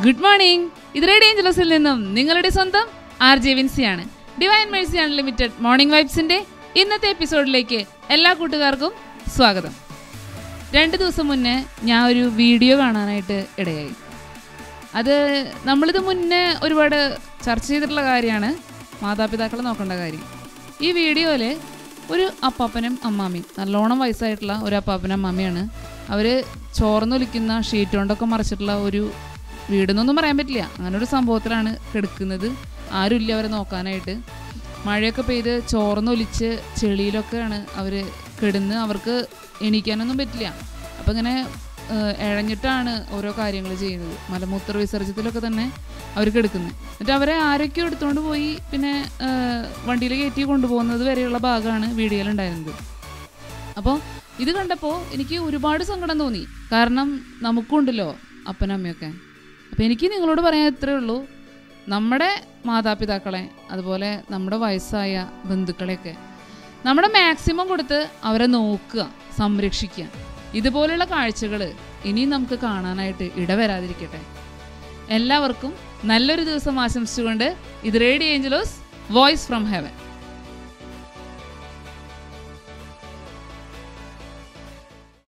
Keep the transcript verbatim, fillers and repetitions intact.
Good morning. ഇത് radio ഏഞ്ചലോസിൽ നിന്നും നിങ്ങളുടെ സ്വന്തം ആർ ജെ വിൻസിയാണ്. ഡിവൈൻ മേഴ്സി അൺലിമിറ്റഡ് മോർണിംഗ് വൈബ്സിന്റെ ഇന്നത്തെ എപ്പിസോഡിലേക്ക് എല്ലാ കൂട്ടുകാർക്കും സ്വാഗതം. രണ്ട് ദിവസം മുന്നേ ഞാൻ ഒരു വീഡിയോ കാണാനായിട്ട് ഇടയായി. അത് നമ്മളിത് മുന്നേ ഒരുപാട് ചർച്ച ചെയ്തിട്ടുള്ള കാര്യമാണ്, മാതാപിതാക്കളെ നോക്കേണ്ട കാര്യം. ഈ വീഡിയോയിൽ ഒരു അപ്പാപ്പനും അമ്മാമ്മയും, നല്ലോണം വയസ്സായിട്ടുള്ള ഒരു അപ്പാപ്പനും അമ്മാമ്മയാണ്. അവർ ചോർന്നൊലിക്കുന്ന ഷീറ്റ് കൊണ്ടൊക്കെ മറിച്ചിട്ടുള്ള ഒരു വീടെന്നൊന്നും പറയാൻ പറ്റില്ല, അങ്ങനെ ഒരു സംഭവത്തിലാണ് കിടക്കുന്നത്. ആരുമില്ല അവരെ നോക്കാനായിട്ട്. മഴയൊക്കെ പെയ്ത് ചോർന്നൊലിച്ച് ചെളിയിലൊക്കെയാണ് അവർ കിടന്ന്, അവർക്ക് എണീക്കാനൊന്നും പറ്റില്ല. അപ്പം ഇങ്ങനെ ഇഴഞ്ഞിട്ടാണ് ഓരോ കാര്യങ്ങൾ ചെയ്യുന്നത്. മലമൂത്ര വിസർജ്യത്തിലൊക്കെ തന്നെ അവർ കിടക്കുന്നത്. എന്നിട്ട് അവരെ ആരൊക്കെയോ എടുത്തുകൊണ്ട് പോയി പിന്നെ വണ്ടിയിൽ കയറ്റി കൊണ്ടുപോകുന്നത് വരെയുള്ള ഭാഗമാണ് വീഡിയോയിലുണ്ടായിരുന്നത്. അപ്പോൾ ഇത് കണ്ടപ്പോൾ എനിക്ക് ഒരുപാട് സങ്കടം തോന്നി. കാരണം നമുക്കുണ്ടല്ലോ അപ്പനമ്മയൊക്കെ. അപ്പോൾ എനിക്ക് നിങ്ങളോട് പറയാൻ ഇത്രയേ ഉള്ളൂ, നമ്മുടെ മാതാപിതാക്കളെ അതുപോലെ നമ്മുടെ വയസ്സായ ബന്ധുക്കളെയൊക്കെ നമ്മുടെ മാക്സിമം കൊടുത്ത് അവരെ നോക്കുക, സംരക്ഷിക്കുക. ഇതുപോലുള്ള കാഴ്ചകൾ ഇനിയും നമുക്ക് കാണാനായിട്ട് ഇടവരാതിരിക്കട്ടെ. എല്ലാവർക്കും നല്ലൊരു ദിവസം ആശംസിച്ചുകൊണ്ട് ഇത് radio Angelos voice from heaven.